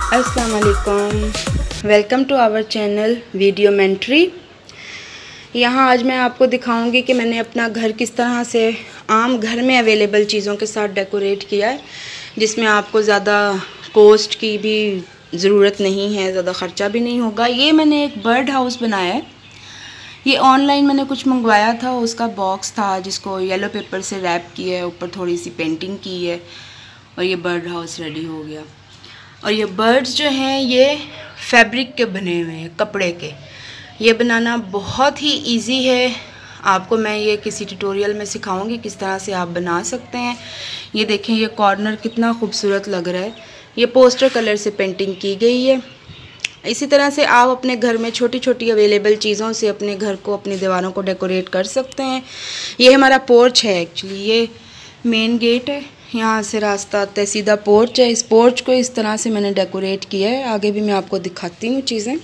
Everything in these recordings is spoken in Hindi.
अस्सलाम वालेकुम, वेलकम टू आवर चैनल वीडियोमेंट्री। यहाँ आज मैं आपको दिखाऊंगी कि मैंने अपना घर किस तरह से आम घर में अवेलेबल चीज़ों के साथ डेकोरेट किया है, जिसमें आपको ज़्यादा कॉस्ट की भी ज़रूरत नहीं है, ज़्यादा ख़र्चा भी नहीं होगा। ये मैंने एक बर्ड हाउस बनाया है। ये ऑनलाइन मैंने कुछ मंगवाया था, उसका बॉक्स था जिसको येलो पेपर से रैप किया है, ऊपर थोड़ी सी पेंटिंग की है और ये बर्ड हाउस रेडी हो गया। और ये बर्ड्स जो हैं ये फैब्रिक के बने हुए हैं, कपड़े के। ये बनाना बहुत ही इजी है। आपको मैं ये किसी ट्यूटोरियल में सिखाऊंगी किस तरह से आप बना सकते हैं। ये देखें, ये कॉर्नर कितना खूबसूरत लग रहा है। ये पोस्टर कलर से पेंटिंग की गई है। इसी तरह से आप अपने घर में छोटी छोटी अवेलेबल चीज़ों से अपने घर को, अपनी दीवारों को डेकोरेट कर सकते हैं। ये हमारा पोर्च है, एक्चुअली ये मेन गेट है, यहाँ से रास्ता आता है, सीधा पोर्च है। इस पोर्च को इस तरह से मैंने डेकोरेट किया है। आगे भी मैं आपको दिखाती हूँ चीज़ें।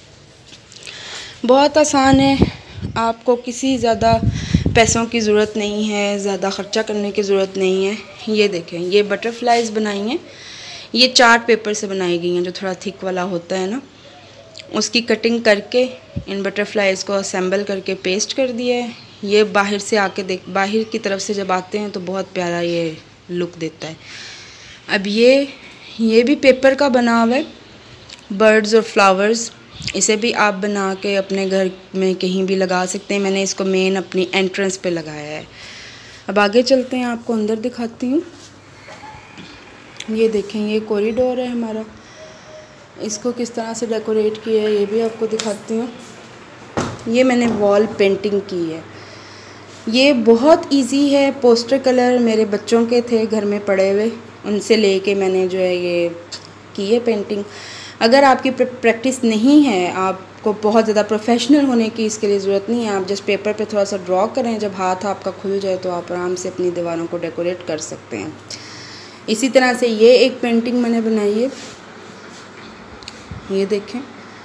बहुत आसान है, आपको किसी ज़्यादा पैसों की ज़रूरत नहीं है, ज़्यादा ख़र्चा करने की ज़रूरत नहीं है। ये देखें, ये बटरफ्लाइज बनाई हैं। ये चार्ट पेपर से बनाई गई हैं, जो थोड़ा थिक वाला होता है ना, उसकी कटिंग करके इन बटरफ्लाइज़ को असेंबल करके पेस्ट कर दिया है। ये बाहर से आके बाहर की तरफ से जब आते हैं तो बहुत प्यारा ये लुक देता है। अब ये भी पेपर का बना हुआ है, बर्ड्स और फ्लावर्स। इसे भी आप बना के अपने घर में कहीं भी लगा सकते हैं। मैंने इसको मेन अपनी एंट्रेंस पे लगाया है। अब आगे चलते हैं, आपको अंदर दिखाती हूँ। ये देखें, ये कॉरिडोर है हमारा। इसको किस तरह से डेकोरेट किया है ये भी आपको दिखाती हूँ। ये मैंने वॉल पेंटिंग की है। ये बहुत इजी है। पोस्टर कलर मेरे बच्चों के थे घर में पड़े हुए, उनसे लेके मैंने जो है ये की है पेंटिंग। अगर आपकी प्रैक्टिस नहीं है, आपको बहुत ज़्यादा प्रोफेशनल होने की इसके लिए ज़रूरत नहीं है। आप जस्ट पेपर पे थोड़ा सा ड्रॉ करें, जब हाथ आपका खुल जाए तो आप आराम से अपनी दीवारों को डेकोरेट कर सकते हैं। इसी तरह से ये एक पेंटिंग मैंने बनाई है। ये देखें,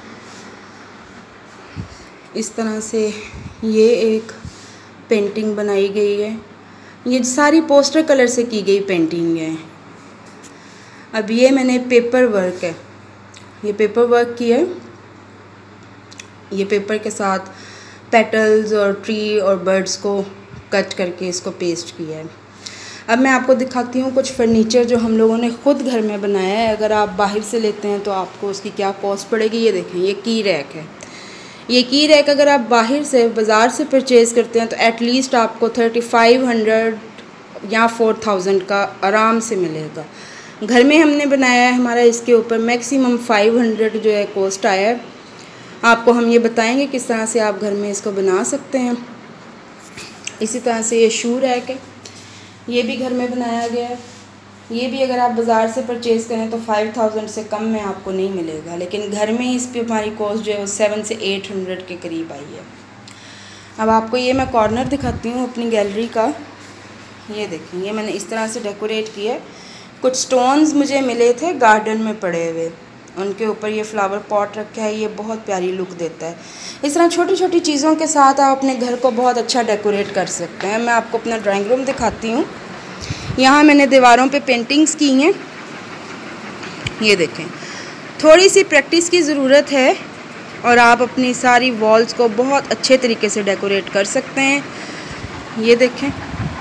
इस तरह से ये एक पेंटिंग बनाई गई है। ये सारी पोस्टर कलर से की गई पेंटिंग है। अब ये मैंने पेपर वर्क है, ये पेपर वर्क किया है। ये पेपर के साथ पेटल्स और ट्री और बर्ड्स को कट करके इसको पेस्ट किया है। अब मैं आपको दिखाती हूँ कुछ फर्नीचर जो हम लोगों ने ख़ुद घर में बनाया है। अगर आप बाहर से लेते हैं तो आपको उसकी क्या कॉस्ट पड़ेगी। ये देखें, ये की रैक है। ये की रैक अगर आप बाहर से बाज़ार से परचेज़ करते हैं तो एटलीस्ट आपको 3500 या 4000 का आराम से मिलेगा। घर में हमने बनाया है, हमारा इसके ऊपर मैक्सिमम 500 जो है कॉस्ट आया है। आपको हम ये बताएंगे किस तरह से आप घर में इसको बना सकते हैं। इसी तरह से ये शू रैक है, ये भी घर में बनाया गया है। ये भी अगर आप बाज़ार से परचेज़ करें तो 5000 से कम में आपको नहीं मिलेगा, लेकिन घर में इस पे हमारी कॉस्ट जो है वो 700 से 800 के करीब आई है। अब आपको ये मैं कॉर्नर दिखाती हूँ अपनी गैलरी का। ये देखें, ये मैंने इस तरह से डेकोरेट किया है। कुछ स्टोन्स मुझे मिले थे गार्डन में पड़े हुए, उनके ऊपर ये फ्लावर पॉट रखा है। ये बहुत प्यारी लुक देता है। इस तरह छोटी छोटी चीज़ों के साथ आप अपने घर को बहुत अच्छा डेकोरेट कर सकते हैं। मैं आपको अपना ड्राइंग रूम दिखाती हूँ। यहाँ मैंने दीवारों पे पेंटिंग्स की हैं। ये देखें, थोड़ी सी प्रैक्टिस की ज़रूरत है और आप अपनी सारी वॉल्स को बहुत अच्छे तरीके से डेकोरेट कर सकते हैं। ये देखें,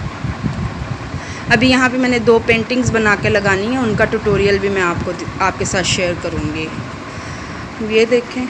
अभी यहाँ पे मैंने 2 पेंटिंग्स बना के लगानी है, उनका ट्यूटोरियल भी मैं आपके साथ शेयर करूँगी। ये देखें,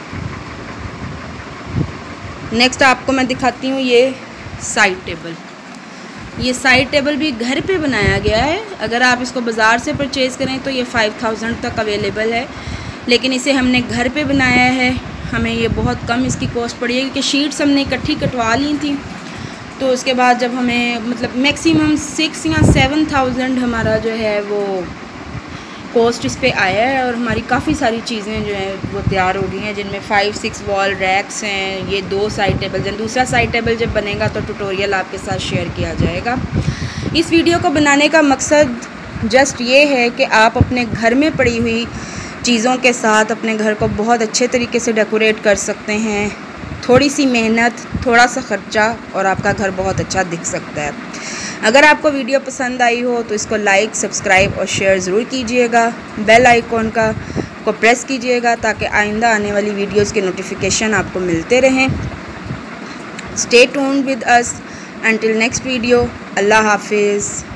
नेक्स्ट आपको मैं दिखाती हूँ ये साइड टेबल। ये साइड टेबल भी घर पे बनाया गया है। अगर आप इसको बाज़ार से परचेज़ करें तो ये 5000 तक अवेलेबल है, लेकिन इसे हमने घर पे बनाया है। हमें ये बहुत कम इसकी कॉस्ट पड़ी है, क्योंकि शीट्स हमने इकट्ठी कटवा ली थी। तो उसके बाद जब हमें मतलब मैक्सिमम 6 या 7000 हमारा जो है वो कॉस्ट इस पे आया है। और हमारी काफ़ी सारी चीज़ें जो हैं वो तैयार हो गई हैं, जिनमें 5-6 वॉल रैक्स हैं। ये 2 साइड टेबल हैं। दूसरा साइड टेबल जब बनेगा तो ट्यूटोरियल आपके साथ शेयर किया जाएगा। इस वीडियो को बनाने का मकसद जस्ट ये है कि आप अपने घर में पड़ी हुई चीज़ों के साथ अपने घर को बहुत अच्छे तरीके से डेकोरेट कर सकते हैं। थोड़ी सी मेहनत, थोड़ा सा ख़र्चा और आपका घर बहुत अच्छा दिख सकता है। अगर आपको वीडियो पसंद आई हो तो इसको लाइक, सब्सक्राइब और शेयर ज़रूर कीजिएगा। बेल आइकॉन का को प्रेस कीजिएगा ताकि आइंदा आने वाली वीडियोस के नोटिफिकेशन आपको मिलते रहें। Stay tuned with us until next video. अल्लाह हाफिज़।